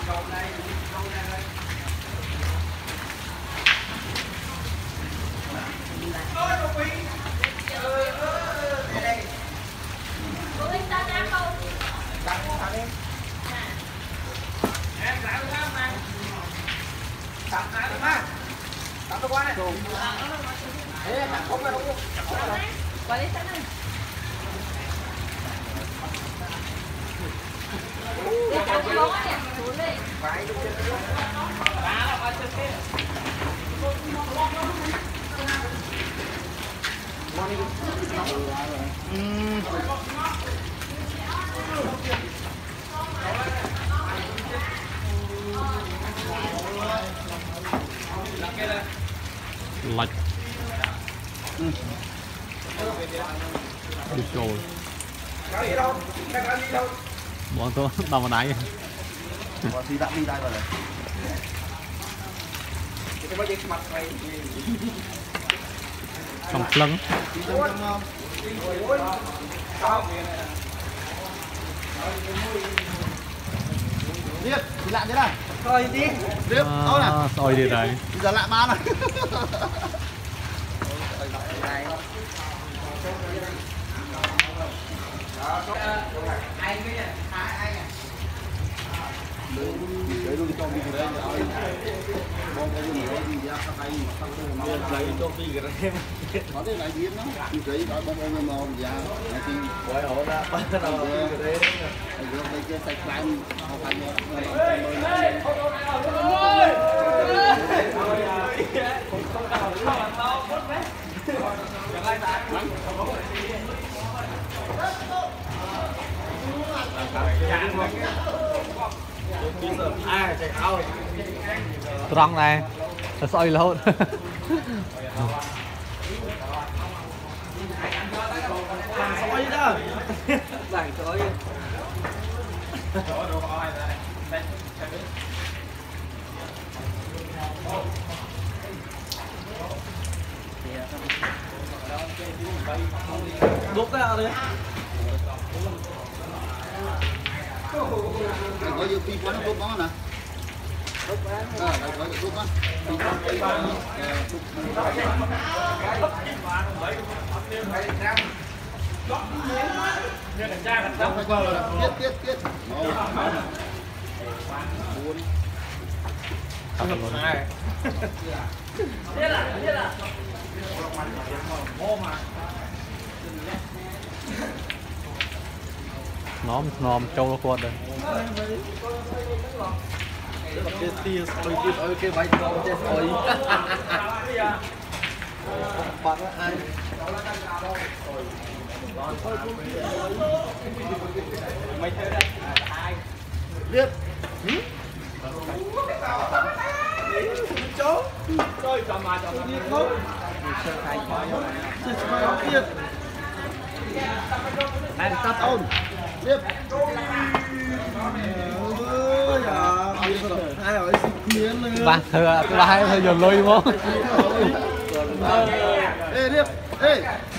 lạch đi trôi bọn tôi đau vào đáy đi đặt đi đây rồi trong lưng tiếp thì lại thế này rồi đi tiếp đâu nè rồi đi đấy giờ lại ba này đấy luôn cho mình đấy bom cái gì gì ra tay lấy cho đi cái đấy có cái này biến nó giấy đó bom bom màu ra thì gọi họ ra bắt đầu cái đấy rồi đây cái tay climb họ phải trăng này soi lâu soi đó bảng soi đốt ra đấy có nhiều pin quán đốt đó nè đốt có đốt đó tiết nóm trâu nó quật rồi cái tia soi cái váy to cái soi bạn ai mày chơi đây biết chó chơi cho mà đi không chơi khai chơi ăn tắt ôn tiếp ai hỏi miếng nữa ba thừa hai dồn lôi không ê tiếp ê